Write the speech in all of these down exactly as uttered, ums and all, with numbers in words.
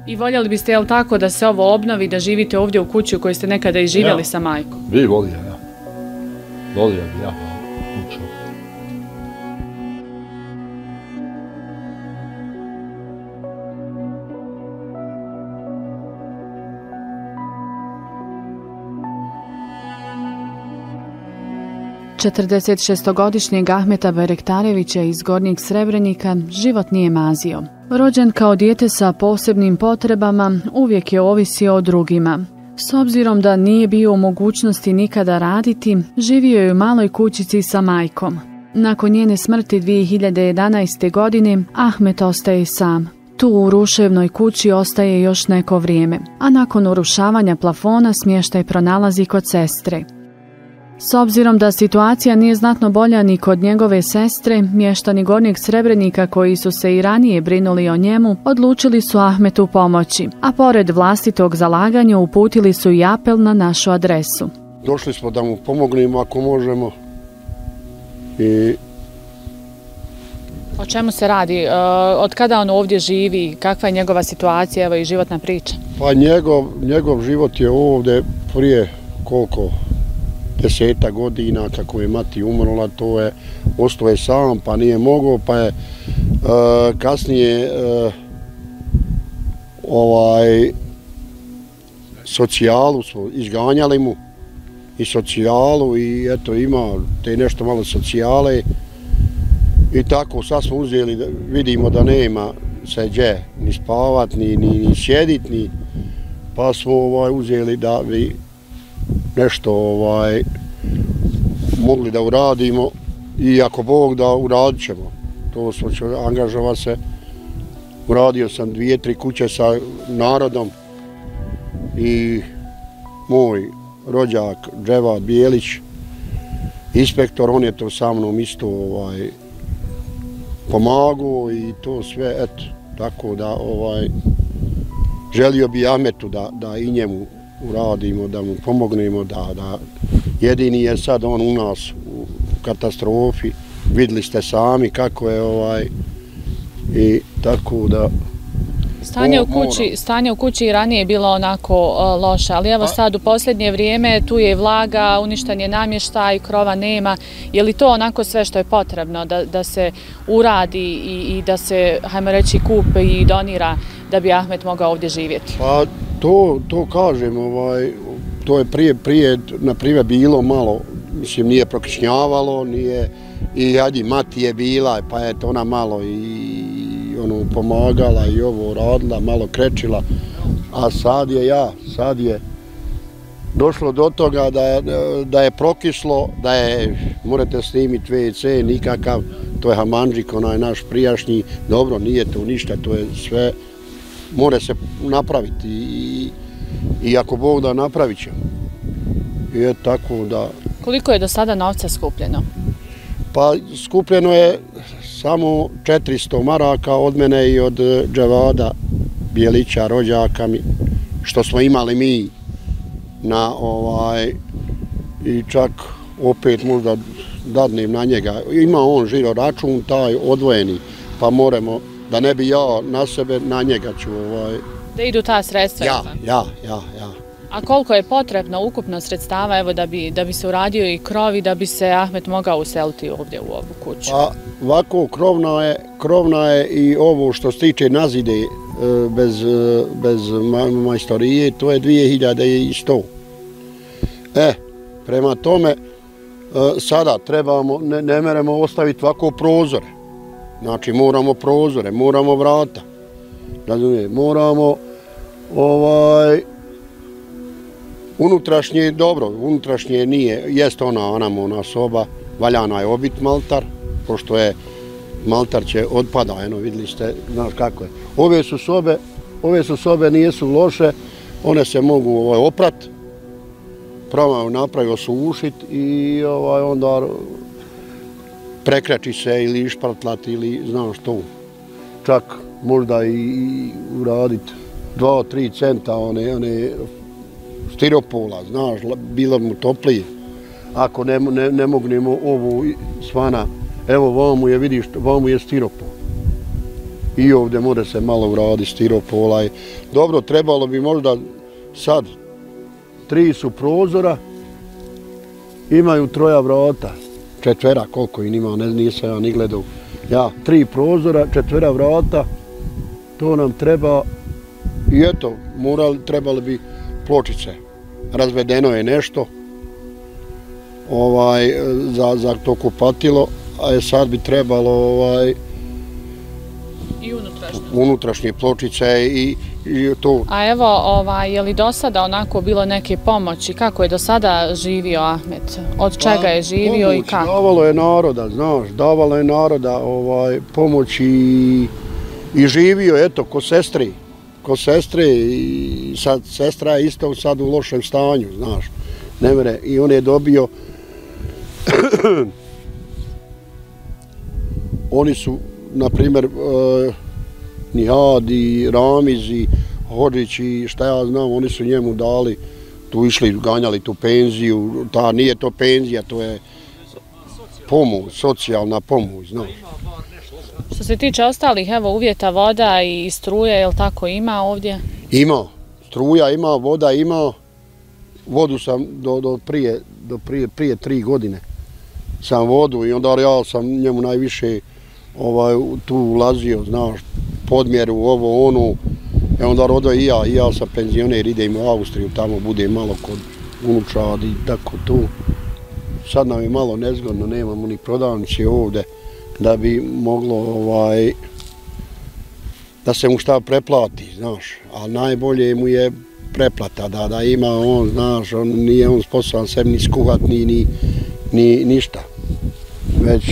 I voljeli biste, jel tako, da se ovo obnovi, da živite ovdje u kući u kojoj ste nekada i živjeli ja. sa majkom? Vi volio, ja. Volio bi ja kuću. četrdesetšestogodišnjeg Ahmeta Berektarevića iz Gornjeg Srebrenika život nije mazio. Rođen kao dijete sa posebnim potrebama, uvijek je ovisio o drugima. S obzirom da nije bio u mogućnosti nikada raditi, živio je u maloj kućici sa majkom. Nakon njene smrti dvije hiljade jedanaeste. godine Ahmet ostaje sam. Tu u ruševnoj kući ostaje još neko vrijeme, a nakon urušavanja plafona smještaj pronalazi kod sestre. S obzirom da situacija nije znatno bolja ni kod njegove sestre, mještani Gornjeg Srebrenika koji su se i ranije brinuli o njemu, odlučili su Ahmetu pomoći, a pored vlastitog zalaganja uputili su i apel na našu adresu. Došli smo da mu pomognemo ako možemo. I... O čemu se radi? Od kada on ovdje živi? Kakva je njegova situacija, evo i životna priča? Pa njegov, njegov život je ovdje prije koliko? Deseta godina kako je mati umrla, to je ostao je sam, pa nije mogao, pa je uh, kasnije uh, ovaj socijalu smo izganjali mu i socijalu i eto ima te nešto malo socijale i tako sad smo uzeli, da vidimo da nema se gdje ni spavat, ni, ni, ni sjedit, ni, pa smo ovaj, uzeli da bi nešto ovaj, mogli da uradimo i ako Bog da uradit ćemo. To smo će angažovati se. Uradio sam dvije, tri kuće sa narodom i moj rođak Dževad Bijelić, inspektor, on je to sa mnom isto ovaj, pomagao i to sve, eto, tako da ovaj, želio bi Ahmetu da, da i njemu uradimo, da mu pomognemo, da, da jedini je sad on u nas u katastrofi, vidjeli ste sami kako je ovaj i tako da... Stanje u kući, stanje u kući i ranije je bilo onako uh, loše, ali evo sad u posljednje vrijeme tu je vlaga, uništen je namještaj, krova nema. Je li to onako sve što je potrebno da, da se uradi i, i da se, hajmo reći, kupe i donira da bi Ahmet mogao ovdje živjeti? Pa to, to kažem, ovaj, to je prije, prije na primjer bilo malo, mislim nije prokišnjavalo, nije, i ajde mati je bila, pa je to ona malo i ono pomagala i ovo radila, malo krečila, a sad je ja, sad je došlo do toga da je, da je prokislo, da je, morate snimiti ve ce, nikakav, to je hamanđik, onaj naš prijašnji, dobro, nije to ništa, to je sve, more se napraviti i, i ako Bog da napravit ćemo. I je tako da... Koliko je do sada novca skupljeno? Pa skupljeno je samo četiristo maraka od mene i od Dževada Bijelića, rođaka mi, što smo imali mi na ovaj, i čak opet možda dadnem na njega. Ima on žiro račun, taj odvojeni, pa moramo, da ne bi ja na sebe, na njega ću ovaj... Da idu ta sredstva? Ja, ja, ja, ja. A koliko je potrebno ukupno sredstava, evo, da bi, da bi se uradio i krov i da bi se Ahmet mogao useliti ovdje u ovu kuću? Pa ovako krovna je, krovna je i ovo što se tiče nazide bez, bez majstorije, to je dvije hiljade sto. E, prema tome, sada trebamo, ne, ne meremo ostaviti ovako prozore. Znači moramo prozore, moramo vrata. Razumije, moramo ovaj... Unutrašnje, dobro, unutrašnje nije, jest ona, ona, ona soba, valjana je obit maltar, pošto je maltar će odpada, eno vidjeli ste, znaš kako je. Ove su sobe, ove su sobe nijesu loše, one se mogu ovaj, oprat, pravo napravi osušit i ovaj, onda prekreći se ili išpartlati ili znaš što. Čak možda i uraditi dva, tri centa one, one stiropola, znaš, bilo mu toplije. Ako ne, ne, ne mognemo ovu svana, evo vamo je, vidiš, vamo je stiropol. i ovdje mora se malo uraditi stiropola. Dobro, trebalo bi možda sad, tri su prozora, imaju troja vrata, četvera, koliko im ima, ne nisam ja ni gledao. Ja, tri prozora, četvera vrata, to nam treba i eto, morali, trebali bi pločice. Razvedeno je nešto ovaj, za, za to kupatilo, a sad bi trebalo ovaj, i unutrašnje. unutrašnje pločice i, i to. A evo, ovaj, je li do sada onako bilo neke pomoći? Kako je do sada živio Ahmet? Od čega je živio pomoć, i kako? Davalo je naroda, znaš, davalo je naroda ovaj, pomoć i, i živio, eto, ko sestri. Ko sestre i sad sestra je isto sad u lošem stanju, znaš. Ne mere, i on je dobio oni su, na primjer, uh, Nihad i Ramiz i Hodžić i šta ja znam, oni su njemu dali, tu išli, ganjali tu penziju, ta nije to penzija, to je pomoć, socijalna pomoć, znaš. Što se tiče ostalih, evo, uvjeta, voda i struje, je li tako ima ovdje? Ima, struja ima, voda ima, vodu sam do, do, prije, do prije, prije tri godine sam vodu i onda ja sam njemu najviše ovaj, tu ulazio, znaš, podmjeru, ovo, onu, i onda rodo i ja, i ja sam penzioner, idem u Austriju, tamo bude malo kod unučadi i tako tu. Sad nam je malo nezgodno, nemamo ni prodavnice ovdje, da bi moglo, ovaj, da se mu šta preplati, znaš, a najbolje mu je preplata, da, da ima on, znaš, on nije on sposoban sebi ni skuhat, ni, ni, ni ništa, već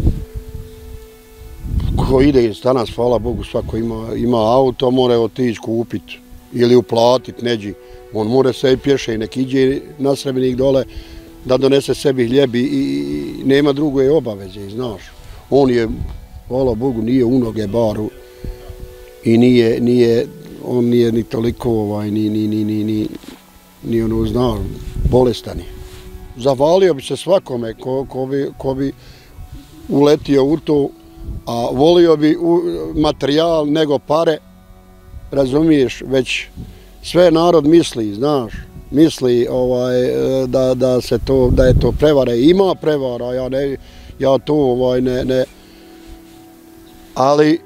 ko ide danas, hvala Bogu, svako ima, ima auto, mora otići kupit ili uplatit neđi, on mora se i pješe, nek iđe na Srebrenik dole da donese sebi hljeb i, i nema druge obaveze, znaš. On je, hvala Bogu, nije u noge baru i nije, nije, on nije ni toliko, ovaj, ni, ni, ni, ni, ni, ni ono, zna, bolestan je. Zavalio bi se svakome ko, ko, bi, ko bi uletio u to, a volio bi materijal nego pare, razumiješ, već sve narod misli, znaš, misli ovaj, da, da, se to, da je to prevara. Ima prevara, ja, ne, ja to ovaj, ne, ne, ali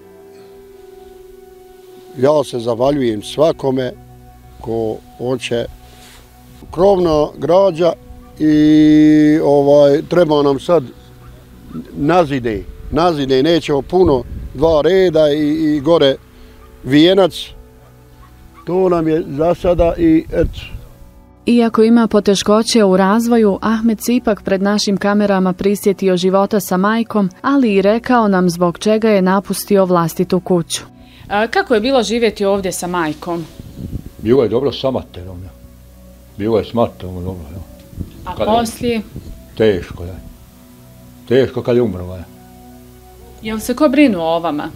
ja se zavaljujem svakome ko hoće krovna građa i ovaj, treba nam sad nazide, nazide, nećemo puno, dva reda i, i gore vijenac, to nam je za sada i eto. Iako ima poteškoće u razvoju, Ahmet se ipak pred našim kamerama prisjetio života sa majkom, ali i rekao nam zbog čega je napustio vlastitu kuću. A kako je bilo živjeti ovdje sa majkom? Bilo je dobro sa materom, ja. Bilo je s materom dobro, ja. A kad poslije? Je... Teško, ja. Teško kad je umrla, ja. Jel se ko brinuo o vama?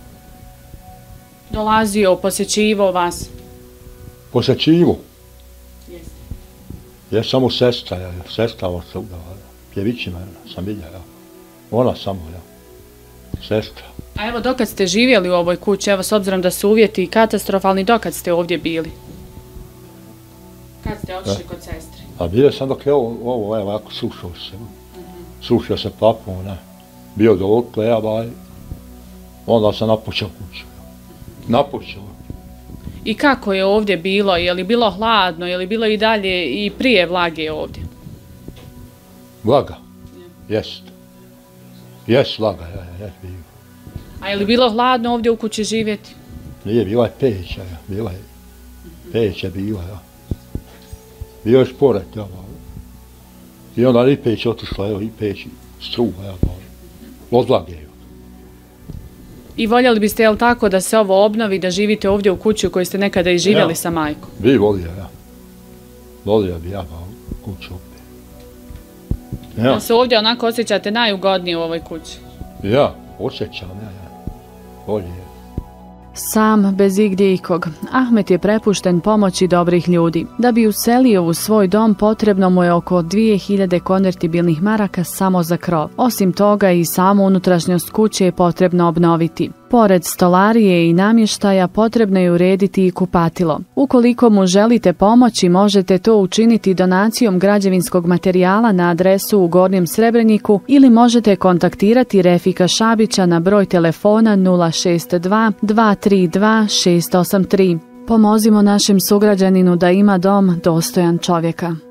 Dolazio, posjećivo vas? Posjećivo? Jeste. Je samo sestra, ja. Sestra od svuda, pjevićima sam vidio, ja. Ona samo, ja. Sestra. A evo, dokad ste živjeli u ovoj kući, evo, s obzirom da su uvjeti katastrofalni, dokad ste ovdje bili? Kad ste otišli kod sestri? A bio sam dok je ovo, ovo, evo, ovako sušao se. Uh-huh. Sušao se papom, ne. Bio do otle, ja, baj. Onda sam napućao kuću. Napućao. I kako je ovdje bilo? Je li bilo hladno? Je li bilo i dalje i prije vlage ovdje? Vlaga? Jest. Jest vlaga, ja, jest bio. A je li bilo hladno ovdje u kući živjeti? Nije, bila je peća, ja. Bila je. Peća bila, ja. Bio je šporet, ja. I onda i peć otišla, evo, i peć struga, ja. Od vlage, ja. I voljeli biste, jel tako, da se ovo obnovi, da živite ovdje u kući u kojoj ste nekada i živjeli ja. Sa majkom? Vi volio, ja. Volio bi ja kuću opet. Ja. Da se ovdje onako osjećate najugodnije u ovoj kući? Ja, osjećam, ja, ja. Volio. Sam, bez igdje ikog, Ahmet je prepušten pomoći dobrih ljudi. Da bi uselio u svoj dom potrebno mu je oko dvije hiljade konvertibilnih maraka samo za krov. Osim toga i samu unutrašnjost kuće je potrebno obnoviti. Pored stolarije i namještaja potrebno je urediti i kupatilo. Ukoliko mu želite pomoći, možete to učiniti donacijom građevinskog materijala na adresu u Gornjem Srebreniku ili možete kontaktirati Refika Šabića na broj telefona nula šest dva dva tri dva šest osam tri. Pomozimo našem sugrađaninu da ima dom dostojan čovjeka.